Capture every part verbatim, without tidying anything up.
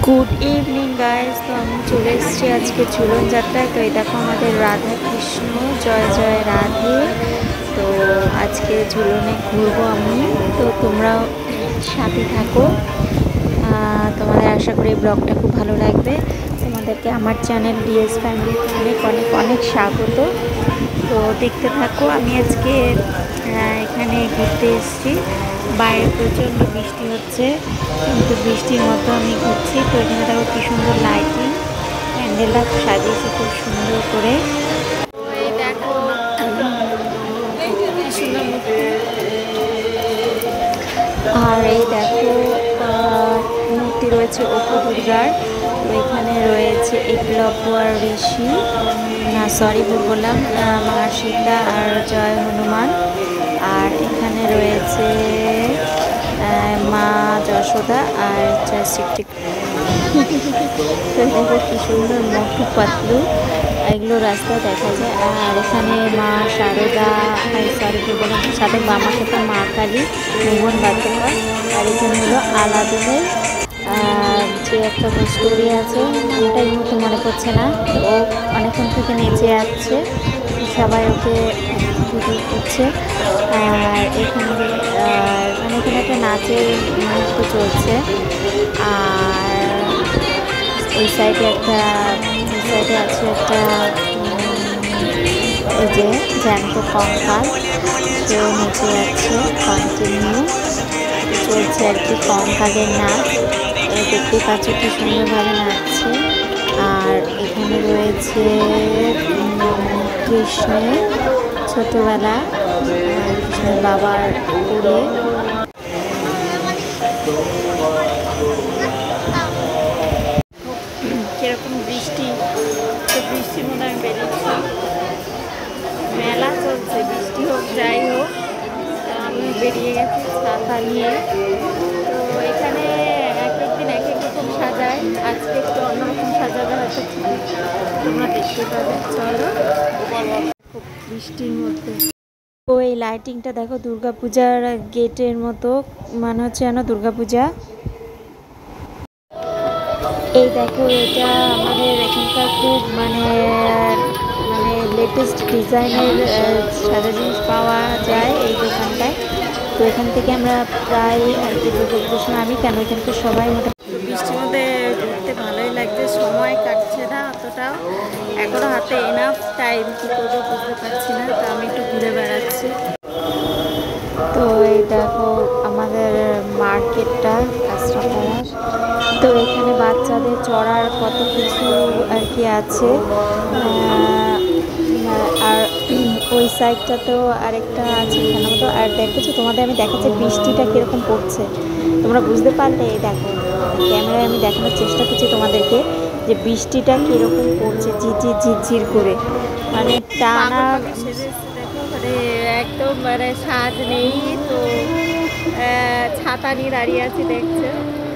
Good evening guys. তো আমি চলে এসেছি আজকে ঝুলন যাত্রায়। তো এই দেখো আমাদের রাধা কৃষ্ণ, জয় জয় রাধে। তো আজকে ঝুলনে ঘুরবো আমি, তো তোমরাও সাথে থাকো। তোমাদের আশা করি এই ব্লগটা খুব ভালো লাগবে। তোমাদেরকে আমার চ্যানেল ডিএস ফ্যামিলিতে অনেক অনেক অনেক স্বাগত। তো দেখতে থাকো। আমি আজকে এখানে ঘুরতে এসেছি। বাইরে প্রচণ্ড বৃষ্টি হচ্ছে, কিন্তু বৃষ্টির মতো আমি ঘুরছি। তো এখানে দেখো কি সুন্দর লাইটিং, প্যান্ডেলটা সাজিয়েছে খুব সুন্দর করে। এই দেখো কি সুন্দর মূর্তি। আর এই দেখো মূর্তি রয়েছে অপু দুর্গার। তো এখানে রয়েছে একলব্য আর ঋষি, না সরি ভুল বললাম, মা সীতা আর জয় হনুমান। আর এখানে রয়েছে মা যশোদা আর জয় শ্রী। তো দেখো কি সুন্দর মোটু পাতলু, এগুলো রাস্তায় দেখা যায়। আর এখানে মা শারদা, সরি ভুল বললাম, সাথে মামার সাথে মা কালী, মোহন বাচ্চা। আর এখানে হলো আলাদিনের যে একটা স্টোরি আছে, নামটা এই মুহূর্তে মনে পড়ছে না। তো ও অনেকক্ষণ থেকে নেচে যাচ্ছে, সবাই ওকে ভিডিও করছে। আর এখানে মানে এখানে একটা নাচের মুহূর্ত চলছে। আর এই সাইডে একটা এই সাইডে আছে একটা এই যে জ্যান্ত কঙ্কাল, কেউ নেচে যাচ্ছে, কন্টিনিউ চলছে আর কি কঙ্কালের নাচ। দেখতে পাচ্ছ কি সুন্দরভাবে নাচছে। আর এখানে রয়েছে কৃষ্ণের ছোটবেলা, কৃষ্ণের বাবার কোলে। কিরকম বৃষ্টি, তো বৃষ্টির মধ্যে আমি বেরিয়েছি। মেলা চলছে, বৃষ্টি হোক যাই হোক, আমি বেরিয়ে গেছি ছাতা নিয়ে। তো এখানে এক একদিন এক এক রকম সাজায়, আজকে একটু অন্যরকম সাজাবে হয়তো, তোমরা দেখতে পাবে। চলো, খুব বৃষ্টির মধ্যে। ও এই লাইটিংটা দেখো, দুর্গাপূজার গেটের মতো মনে হচ্ছে যেন দুর্গাপূজা। এই দেখো এটা আমাদের এখানকার খুব মানে মানে লেটেস্ট ডিজাইনের সাদা জিনিস পাওয়া যায় এই দোকানটায়। তো এখান থেকে আমরা প্রায় আর কি দুর্গাপুজোর সময়, আমি কেন এখানকার সবাই মোটামুটি। বৃষ্টির মধ্যে ঘুরতে ভালোই লাগছে, সময় কাটছে না অতটাও, এখনও হাতে এনাফ টাইম, কী করবো বুঝতে পারছি না। তো আমি একটু ঘুরে বেড়াচ্ছি। তো এই দেখো আমাদের মার্কেটটা কাঁচরাপাড়ার। তো এখানে বাচ্চাদের চড়ার কত কিছু আর কি আছে। আর ওই সাইডটাতেও আরেকটা আছে এখানে মতো। আর দেখেছো, তোমাদের আমি দেখাচ্ছি বৃষ্টিটা কীরকম পড়ছে, তোমরা বুঝতে পারলে? এই দেখো ক্যামেরায় আমি দেখানোর চেষ্টা করছি তোমাদেরকে যে বৃষ্টিটা কীরকম পড়ছে, ঝিরঝির ঝিরঝির করে, মানে টানা। দেখো মানে একদম মানে সাজ নেই, তো ছাতা নিয়ে দাঁড়িয়ে আছি দেখছো।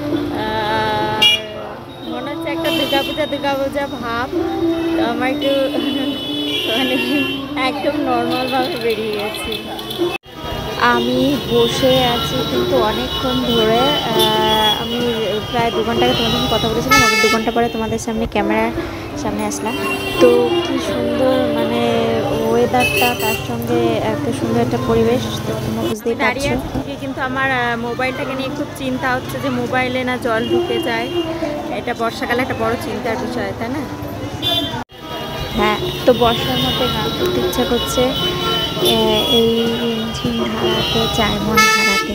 মনে হচ্ছে একটা দুর্গাপূজা দুর্গাপূজা ভাব। তো আমার একটু মানে একদম নর্মালভাবে বেরিয়ে গেছি। আমি বসে আছি কিন্তু অনেকক্ষণ ধরে, আমি প্রায় দু ঘন্টা আগে তোমাদের সঙ্গে কথা বলেছিলাম, আমি দু ঘন্টা পরে তোমাদের সামনে ক্যামেরার সামনে আসলাম। তো কি সুন্দর মানে ওয়েদারটা, তার সঙ্গে একটা সুন্দর একটা পরিবেশ, তো তোমরা বুঝতেই পারছো। কিন্তু আমার মোবাইলটাকে নিয়ে খুব চিন্তা হচ্ছে যে মোবাইলে না জল ঢুকে যায়। এটা বর্ষাকালে একটা বড় চিন্তার বিষয়, তাই না? হ্যাঁ, তো বর্ষার মধ্যে গান করতে ইচ্ছা করছে, এই রিমঝিম ধারাতে চায় মন হারাতে।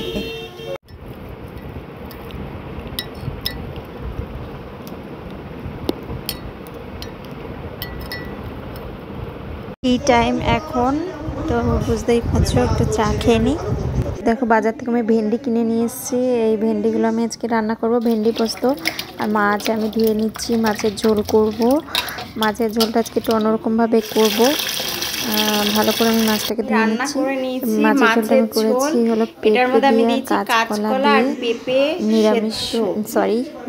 টি টাইম এখন, তো বুঝতেই পারছো, একটু চা খেয়ে নিই। দেখো বাজার থেকে আমি ভেন্ডি কিনে নিয়ে এসেছি। এই ভেন্ডিগুলো আমি আজকে রান্না করব, ভেন্ডি পোস্ত। আর মাছ আমি ধুয়ে নিচ্ছি, মাছের ঝোল করব। মাছের ঝোলটা আজকে একটু অন্যরকমভাবে করব। ভালো করে আমি মাছটাকে ধুয়ে নিচ্ছি। মাছের ঝোলটা আমি করেছি হলো পেঁপে দিয়ে, কাঁচকলা দিয়ে, নিরামিষ সরি